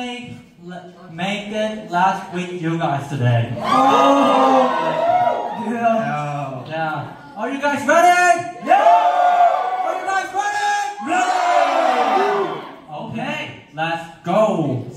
finally made it last with you guys today. Oh! Yeah. Are you guys ready? Yeah! Are you guys ready? Ready! Okay, let's go.